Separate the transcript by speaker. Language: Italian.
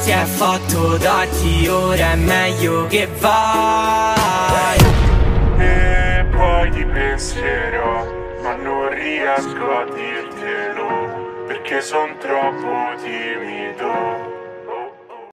Speaker 1: si è fatto tardi, ora è meglio che vai.
Speaker 2: E poi ti penserò, ma non riesco a dirtelo, perché son troppo timido.